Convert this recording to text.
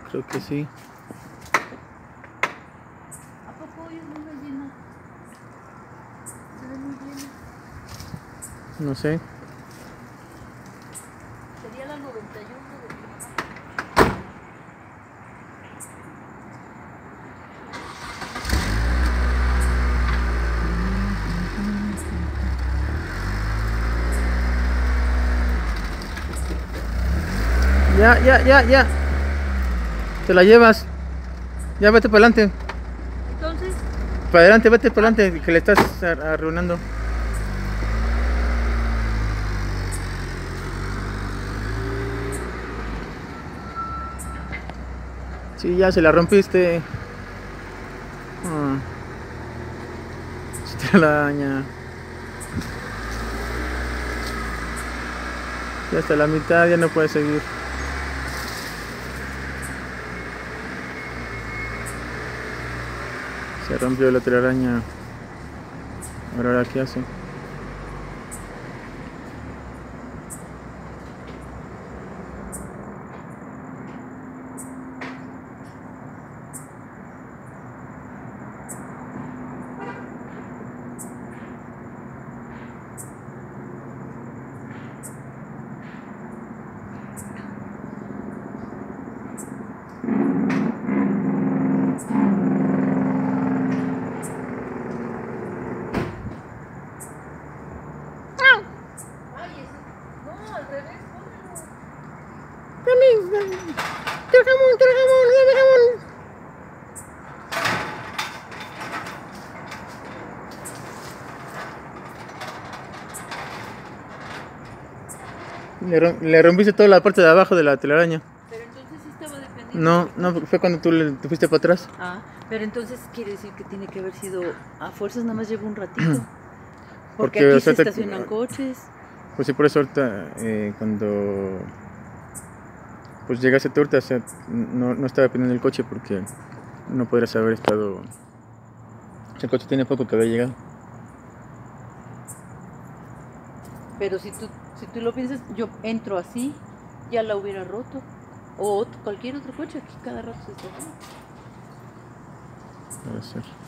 creo que sí. ¿A poco hoy es muy llena? Se ve muy llena. No sé. Sería la 91 de mi mamá. Ya. Te la llevas. Ya vete para adelante. Entonces, Para adelante, vete para adelante, que le estás arruinando. Sí, ya se la rompiste. Ah, telaraña. Ya hasta la mitad, ya no puede seguir. Se rompió la telaraña. Ahora, ¿qué hace? ay, no, al revés, póngalo. Quiero jamón, dame jamón. Le rompiste toda la parte de abajo de la telaraña. Pero entonces sí estaba dependiendo. No, fue cuando te fuiste para atrás. Ah, pero entonces quiere decir que tiene que haber sido a fuerzas, nada más llevo un ratito. Porque aquí o sea, se estacionan coches. Pues sí, por eso ahorita cuando pues llegaste tú ahorita, o sea, no estaba dependiendo del coche porque no podrías haber estado. O sea, el coche tiene poco que había llegado. Pero si tú lo piensas, yo entro así, ya la hubiera roto. O cualquier otro coche, aquí cada rato se estaciona. Puede ser.